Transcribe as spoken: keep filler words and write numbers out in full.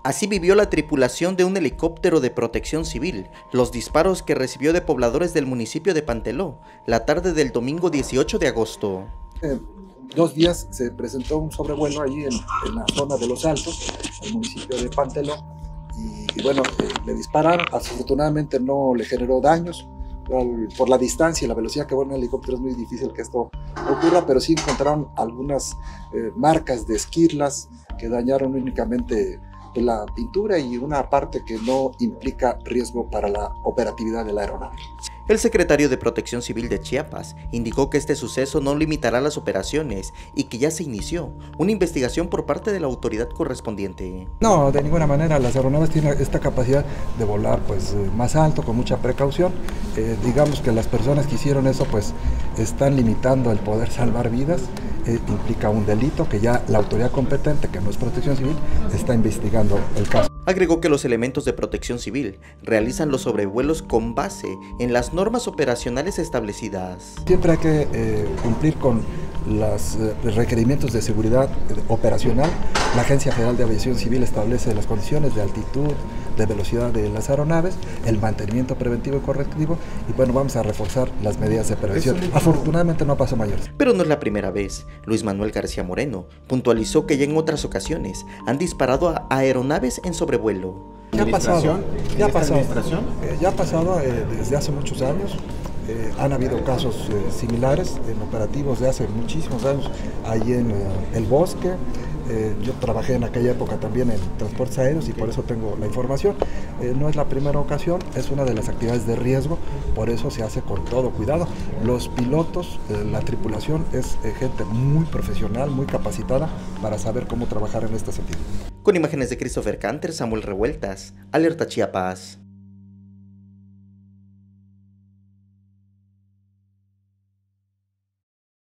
Así vivió la tripulación de un helicóptero de protección civil los disparos que recibió de pobladores del municipio de Panteló la tarde del domingo dieciocho de agosto. Eh, dos días se presentó un sobrevuelo allí en, en la zona de Los Altos, el municipio de Panteló, y, y bueno, eh, le dispararon. Afortunadamente no le generó daños. Al, por la distancia y la velocidad que vuela un helicóptero es muy difícil que esto ocurra, pero sí encontraron algunas eh, marcas de esquirlas que dañaron únicamente la pintura y una parte que no implica riesgo para la operatividad de la aeronave. El secretario de Protección Civil de Chiapas indicó que este suceso no limitará las operaciones y que ya se inició una investigación por parte de la autoridad correspondiente. No, de ninguna manera. Las aeronaves tienen esta capacidad de volar pues más alto, con mucha precaución. Eh, digamos que las personas que hicieron eso pues están limitando el poder salvar vidas. Eh, implica un delito que ya la autoridad competente, que no es Protección Civil, está investigando el caso. Agregó que los elementos de protección civil realizan los sobrevuelos con base en las normas operacionales establecidas. Siempre hay que eh, cumplir con los eh, requerimientos de seguridad eh, operacional. La Agencia Federal de Aviación Civil establece las condiciones de altitud, de velocidad de las aeronaves, el mantenimiento preventivo y correctivo, y bueno, vamos a reforzar las medidas de prevención. Afortunadamente no pasó mayores. Pero no es la primera vez. Luis Manuel García Moreno puntualizó que ya en otras ocasiones han disparado a aeronaves en sobrevuelo. Ya ha pasado, ya ha pasado, eh, ya ha pasado eh, desde hace muchos años. Eh, han habido casos eh, similares en operativos de hace muchísimos años, ahí en eh, El Bosque. Eh, yo trabajé en aquella época también en transportes aéreos y por eso tengo la información. Eh, no es la primera ocasión, es una de las actividades de riesgo, por eso se hace con todo cuidado. Los pilotos, eh, la tripulación es eh, gente muy profesional, muy capacitada para saber cómo trabajar en este sentido. Con imágenes de Christopher Canter, Samuel Revueltas, Alerta Chiapas.